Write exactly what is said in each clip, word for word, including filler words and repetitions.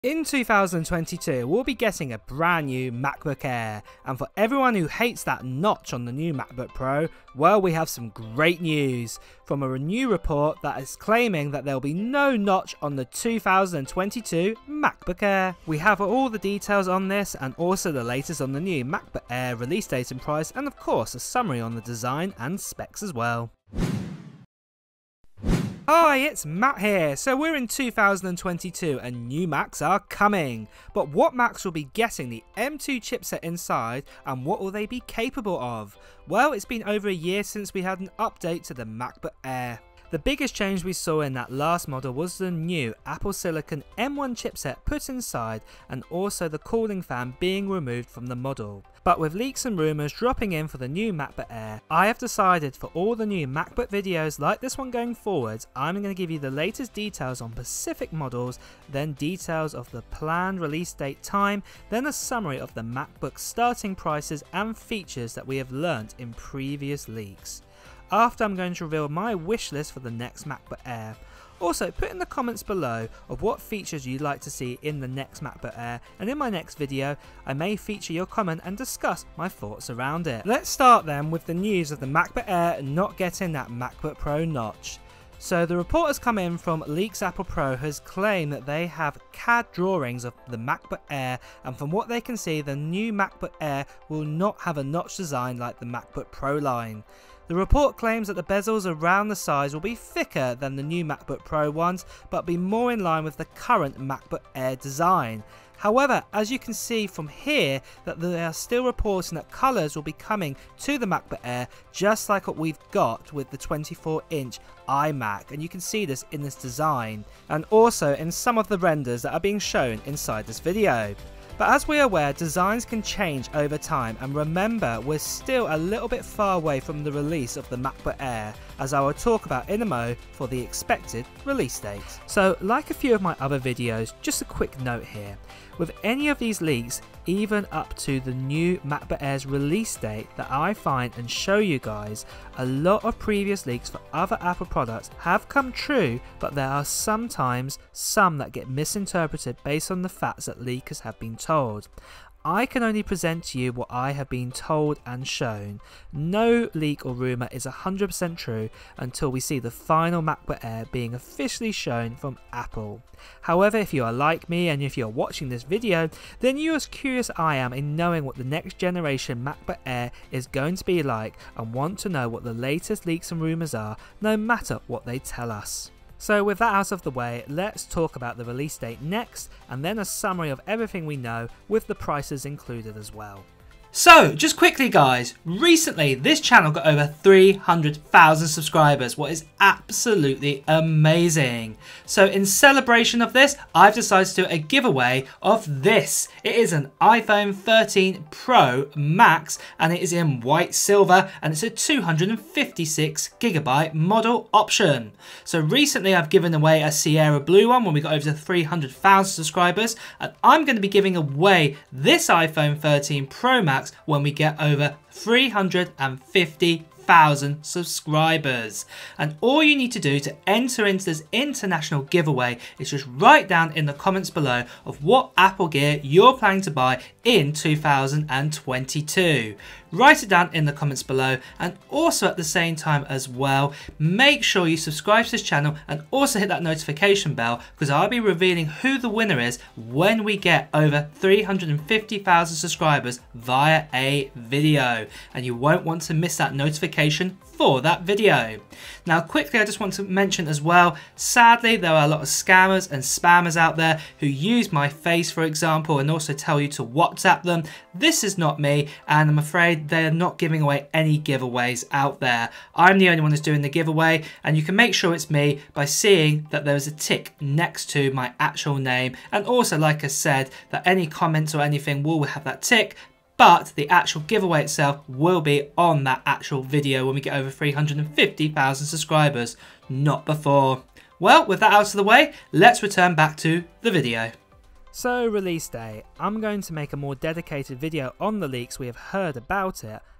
In two thousand twenty-two, we'll be getting a brand new MacBook Air, and for everyone who hates that notch on the new MacBook Pro, well, we have some great news from a new report that is claiming that there will be no notch on the two thousand twenty-two MacBook Air. We have all the details on this and also the latest on the new MacBook Air release date and price, and of course a summary on the design and specs as well. Hi, it's Matt here. So we're in two thousand twenty-two and new Macs are coming. But what Macs will be getting the M two chipset inside and what will they be capable of? Well, it's been over a year since we had an update to the MacBook Air. The biggest change we saw in that last model was the new Apple Silicon M one chipset put inside and also the cooling fan being removed from the model. But with leaks and rumours dropping in for the new MacBook Air, I have decided for all the new MacBook videos like this one going forwards, I'm going to give you the latest details on specific models, then details of the planned release date time, then a summary of the MacBook starting prices and features that we have learnt in previous leaks. After, I'm going to reveal my wish list for the next MacBook Air. Also, put in the comments below of what features you'd like to see in the next MacBook Air, and in my next video I may feature your comment and discuss my thoughts around it. Let's start then with the news of the MacBook Air not getting that MacBook Pro notch. So the report has come in from Leaks Apple Pro has claimed that they have C A D drawings of the MacBook Air, and from what they can see the new MacBook Air will not have a notch design like the MacBook Pro line. The report claims that the bezels around the sides will be thicker than the new MacBook Pro ones, but be more in line with the current MacBook Air design. However, as you can see from here, that they are still reporting that colours will be coming to the MacBook Air just like what we've got with the twenty-four inch iMac, and you can see this in this design and also in some of the renders that are being shown inside this video. But as we're aware, designs can change over time, and remember we're still a little bit far away from the release of the MacBook Air, as I will talk about in a mo for the expected release date. So like a few of my other videos, just a quick note here. With any of these leaks, even up to the new MacBook Air's release date that I find and show you guys, a lot of previous leaks for other Apple products have come true, but there are sometimes some that get misinterpreted based on the facts that leakers have been told. I can only present to you what I have been told and shown. No leak or rumour is one hundred percent true until we see the final MacBook Air being officially shown from Apple. However, if you are like me and if you are watching this video, then you are as curious as I am in knowing what the next generation MacBook Air is going to be like and want to know what the latest leaks and rumours are, no matter what they tell us. So with that out of the way, let's talk about the release date next, and then a summary of everything we know with the prices included as well. So, just quickly guys, recently this channel got over three hundred thousand subscribers, what is absolutely amazing. So in celebration of this, I've decided to do a giveaway of this. It is an iPhone thirteen Pro Max, and it is in white silver, and it's a two hundred fifty-six gigabyte model option. So recently I've given away a Sierra Blue one when we got over to three hundred thousand subscribers, and I'm going to be giving away this iPhone thirteen Pro Max when we get over three hundred fifty thousand subscribers. And all you need to do to enter into this international giveaway is just write down in the comments below of what Apple gear you're planning to buy in two thousand twenty-two. Write it down in the comments below, and also at the same time as well, make sure you subscribe to this channel and also hit that notification bell, because I'll be revealing who the winner is when we get over three hundred fifty thousand subscribers via a video, and you won't want to miss that notification for that video. Now quickly, I just want to mention as well, sadly there are a lot of scammers and spammers out there who use my face for example and also tell you to WhatsApp them. This is not me, and I'm afraid they're not giving away any giveaways out there. I'm the only one who's doing the giveaway, and you can make sure it's me by seeing that there is a tick next to my actual name, and also like I said that any comments or anything will have that tick, but the actual giveaway itself will be on that actual video when we get over three hundred fifty thousand subscribers, not before. Well, with that out of the way, let's return back to the video. So release day, I'm going to make a more dedicated video on the leaks we have heard about it.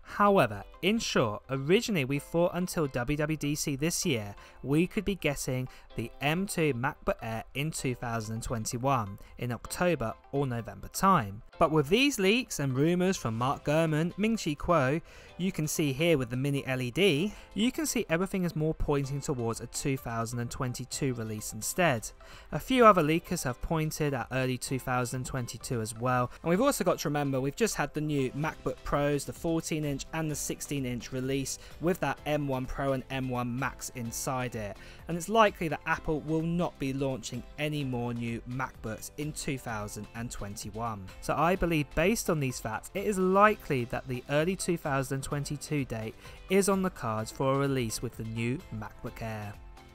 However, in short, originally we thought until W W D C this year we could be getting the M two MacBook Air in two thousand twenty-one in October or November time. But with these leaks and rumours from Mark Gurman, Ming-Chi Kuo, you can see here with the mini L E D, you can see everything is more pointing towards a two thousand twenty-two release instead. A few other leakers have pointed at early two thousand twenty-two as well, and we've also got to remember we've just had the new MacBook Pros, the fourteen inch and the sixteen inch release with that M one Pro and M one Max inside it, and it's likely that Apple will not be launching any more new MacBooks in two thousand twenty-one. So I believe based on these facts it is likely that the early two thousand twenty-two date is on the cards for a release with the new MacBook Air.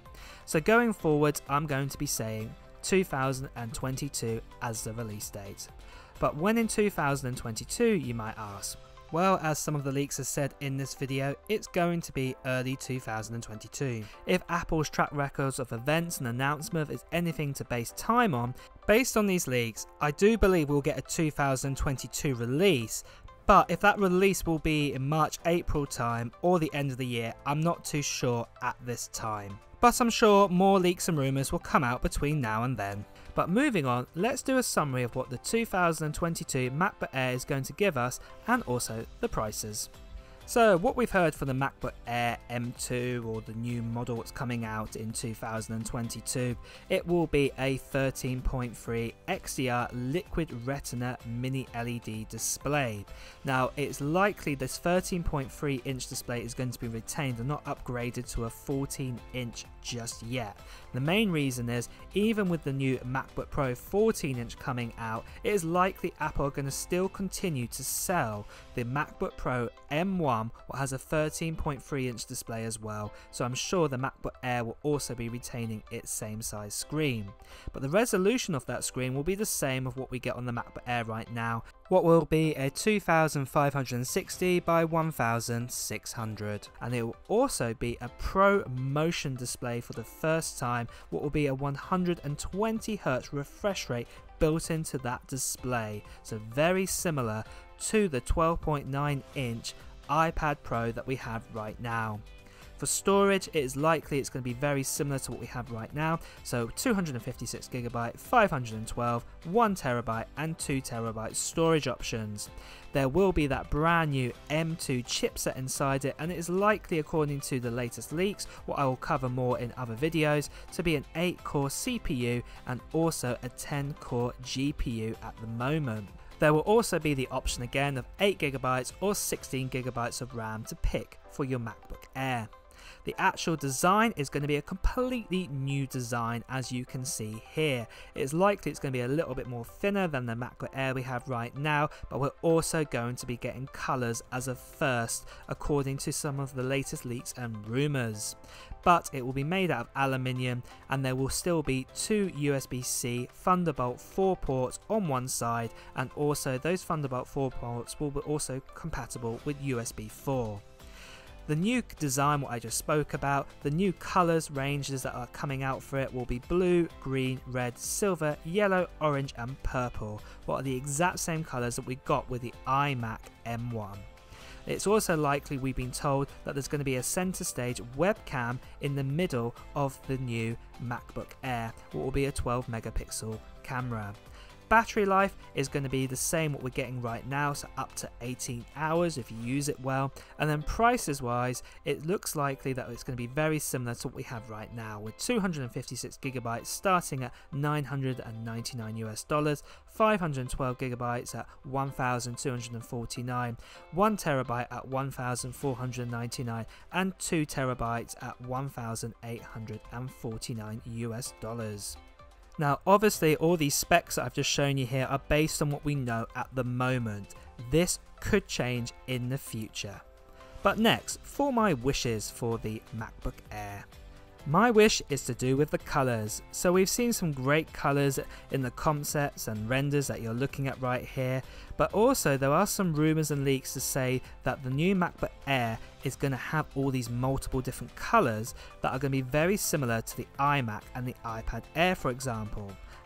So going forward I'm going to be saying two thousand twenty-two as the release date. But when in two thousand twenty-two, you might ask? Well, as some of the leaks have said in this video, it's going to be early two thousand twenty-two. If Apple's track records of events and announcements is anything to base time on, based on these leaks, I do believe we'll get a two thousand twenty-two release. But if that release will be in March April time or the end of the year, I'm not too sure at this time. But I'm sure more leaks and rumours will come out between now and then. But moving on, let's do a summary of what the two thousand twenty-two MacBook Air is going to give us and also the prices. So what we've heard from the MacBook Air M two, or the new model that's coming out in two thousand twenty-two, it will be a thirteen point three X D R Liquid Retina mini L E D display. Now it's likely this thirteen point three inch display is going to be retained and not upgraded to a fourteen inch just yet. The main reason is, even with the new MacBook Pro fourteen inch coming out, it is likely Apple are going to still continue to sell the MacBook Pro M one, what has a thirteen point three inch display as well, so I'm sure the MacBook Air will also be retaining its same size screen. But the resolution of that screen will be the same of what we get on the MacBook Air right now, what will be a two thousand five hundred sixty by one thousand six hundred, and it will also be a Pro Motion display for the first time, what will be a one hundred twenty hertz refresh rate built into that display, so very similar to the twelve point nine inch iPad Pro that we have right now. For storage, it is likely it's going to be very similar to what we have right now, so two hundred fifty-six gigabyte, five hundred twelve, one terabyte and two terabyte storage options. There will be that brand new M two chipset inside it, and it is likely, according to the latest leaks, what I will cover more in other videos, to be an eight core C P U and also a ten core G P U at the moment. There will also be the option again of eight gigabytes or sixteen gigabytes of RAM to pick for your MacBook Air. The actual design is going to be a completely new design, as you can see here. It's likely it's going to be a little bit more thinner than the MacBook Air we have right now, but we're also going to be getting colours as a first, according to some of the latest leaks and rumours. But it will be made out of aluminium, and there will still be two U S B C Thunderbolt four ports on one side, and also those Thunderbolt four ports will be also compatible with U S B four. The new design, what I just spoke about, the new colours ranges that are coming out for it will be blue, green, red, silver, yellow, orange and purple, what are the exact same colours that we got with the iMac M one. It's also likely, we've been told, that there's going to be a centre stage webcam in the middle of the new MacBook Air, what will be a twelve megapixel camera. Battery life is going to be the same what we're getting right now, so up to eighteen hours if you use it well. And then prices wise, it looks likely that it's going to be very similar to what we have right now, with two hundred fifty-six gigabytes starting at nine hundred ninety-nine US dollars, five hundred twelve gigabytes at one thousand two hundred forty-nine, one terabyte at one thousand four hundred ninety-nine, and two terabytes at one thousand eight hundred forty-nine US dollars. Now obviously all these specs that I've just shown you here are based on what we know at the moment. This could change in the future. But next, for my wishes for the MacBook Air. My wish is to do with the colours. So we've seen some great colours in the concepts and renders that you're looking at right here, but also there are some rumours and leaks to say that the new MacBook Air is going to have all these multiple different colours that are going to be very similar to the iMac and the iPad Air, for example.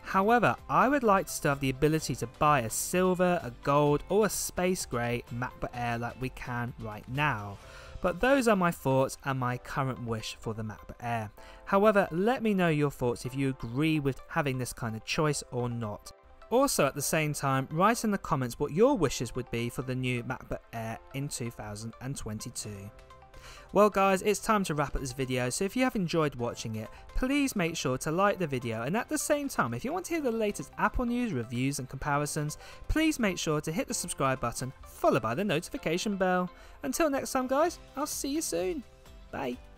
However, I would like to still have the ability to buy a silver, a gold or a space grey MacBook Air like we can right now. But those are my thoughts and my current wish for the MacBook Air. However, let me know your thoughts if you agree with having this kind of choice or not. Also at the same time, write in the comments what your wishes would be for the new MacBook Air in two thousand twenty-two. Well guys, it's time to wrap up this video, so if you have enjoyed watching it, please make sure to like the video, and at the same time, if you want to hear the latest Apple news, reviews and comparisons, please make sure to hit the subscribe button, followed by the notification bell. Until next time guys, I'll see you soon. Bye.